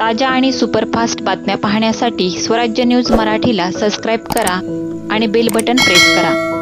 ताज्या आणि सुपरफास्ट बातम्या पाहण्यासाठी स्वराज्य न्यूज मराठीला सबस्क्राईब करा आणि बेल बटन प्रेस करा।